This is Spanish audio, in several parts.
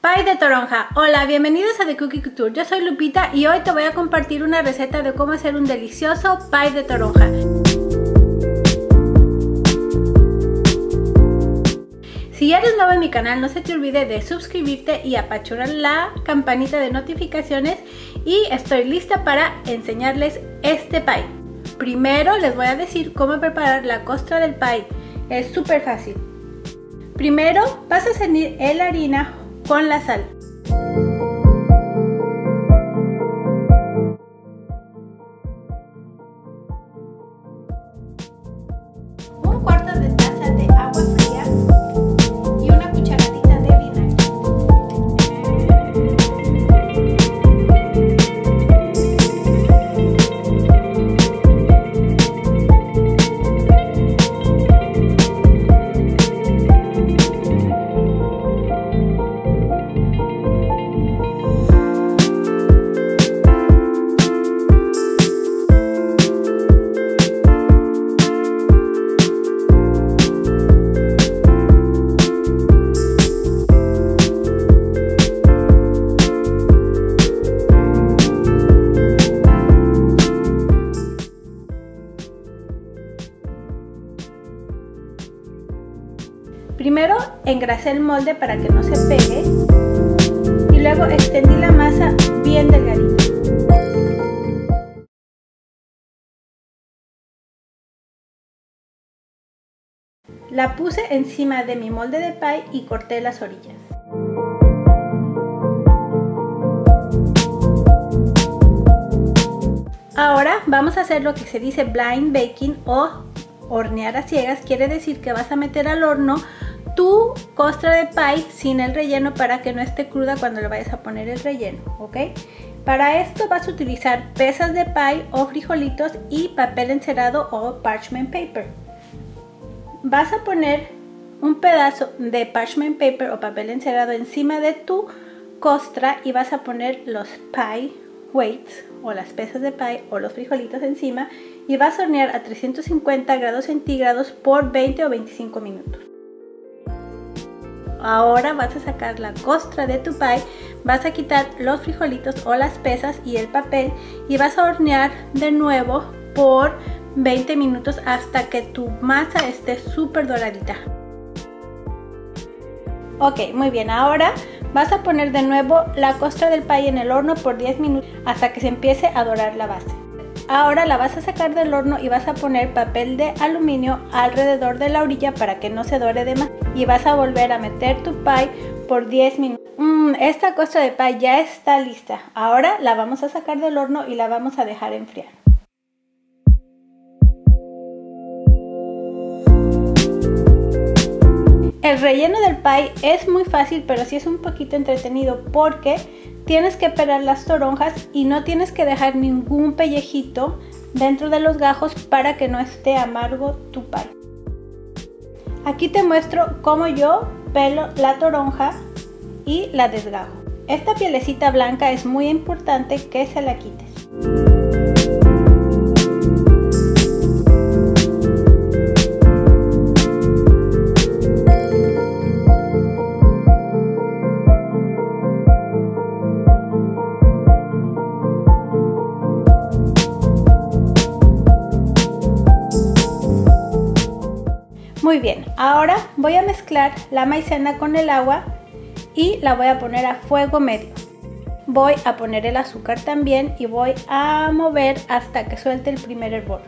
Pie de toronja. Hola, bienvenidos a The Cookie Couture. Yo soy Lupita y hoy te voy a compartir una receta de cómo hacer un delicioso pie de toronja. Si eres nuevo en mi canal, no se te olvide de suscribirte y apachurrar la campanita de notificaciones. Y estoy lista para enseñarles este pie. Primero les voy a decir cómo preparar la costra del pie. Es súper fácil. Primero vas a cernir la harina con la sal. Un cuarto de taza de agua fría y una cucharadita de vinagre. Primero engrasé el molde para que no se pegue y luego extendí la masa bien delgadita. La puse encima de mi molde de pie y corté las orillas. Ahora vamos a hacer lo que se dice blind baking o hornear a ciegas. Quiere decir que vas a meter al horno tu costra de pie sin el relleno para que no esté cruda cuando le vayas a poner el relleno, ¿ok? Para esto vas a utilizar pesas de pie o frijolitos y papel encerado o parchment paper. Vas a poner un pedazo de parchment paper o papel encerado encima de tu costra y vas a poner los pie weights o las pesas de pie o los frijolitos encima y vas a hornear a 350 grados centígrados por 20 o 25 minutos. Ahora vas a sacar la costra de tu pie, vas a quitar los frijolitos o las pesas y el papel y vas a hornear de nuevo por 20 minutos hasta que tu masa esté súper doradita. Ok, muy bien, ahora vas a poner de nuevo la costra del pie en el horno por 10 minutos hasta que se empiece a dorar la base. Ahora la vas a sacar del horno y vas a poner papel de aluminio alrededor de la orilla para que no se dore de más. Y vas a volver a meter tu pie por 10 minutos. Esta costra de pie ya está lista. Ahora la vamos a sacar del horno y la vamos a dejar enfriar. El relleno del pie es muy fácil, pero sí es un poquito entretenido porque tienes que pelar las toronjas y no tienes que dejar ningún pellejito dentro de los gajos para que no esté amargo tu pie. Aquí te muestro cómo yo pelo la toronja y la desgajo. Esta pielecita blanca es muy importante que se la quites. Muy bien, ahora voy a mezclar la maicena con el agua y la voy a poner a fuego medio. Voy a poner el azúcar también y voy a mover hasta que suelte el primer hervor.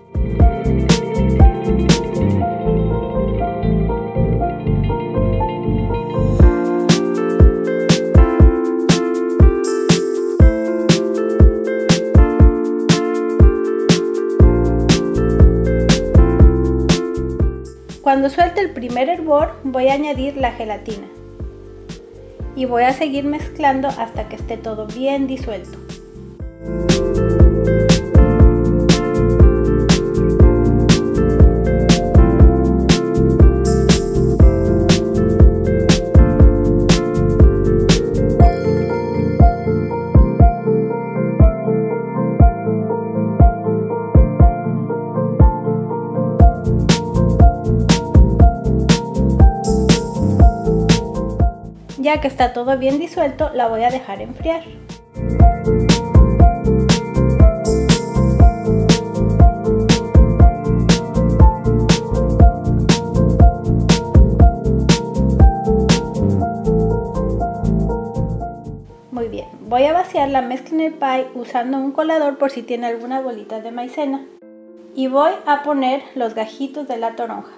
Cuando suelte el primer hervor voy a añadir la gelatina y voy a seguir mezclando hasta que esté todo bien disuelto. Ya que está todo bien disuelto, la voy a dejar enfriar. Muy bien, voy a vaciar la mezcla en el pie usando un colador por si tiene alguna bolita de maicena. Y voy a poner los gajitos de la toronja.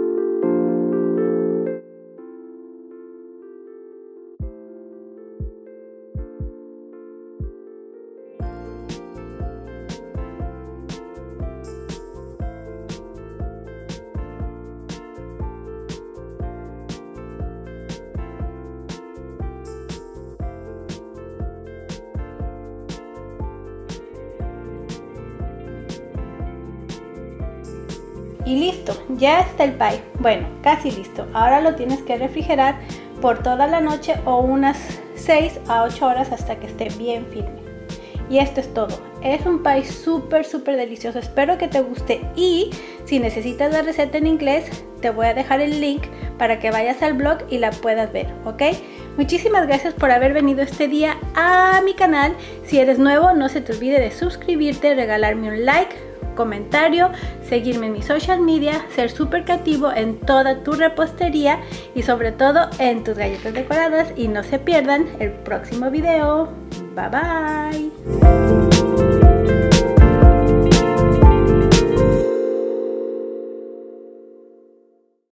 Y listo, ya está el pie. Bueno, casi listo. Ahora lo tienes que refrigerar por toda la noche o unas 6 a 8 horas hasta que esté bien firme. Y esto es todo. Es un pie súper delicioso. Espero que te guste. Y si necesitas la receta en inglés, te voy a dejar el link para que vayas al blog y la puedas ver, ¿ok? Muchísimas gracias por haber venido este día a mi canal. Si eres nuevo, no se te olvide de suscribirte, regalarme un like, comentario, seguirme en mis social media, ser súper creativo en toda tu repostería y sobre todo en tus galletas decoradas, y no se pierdan el próximo video. Bye bye.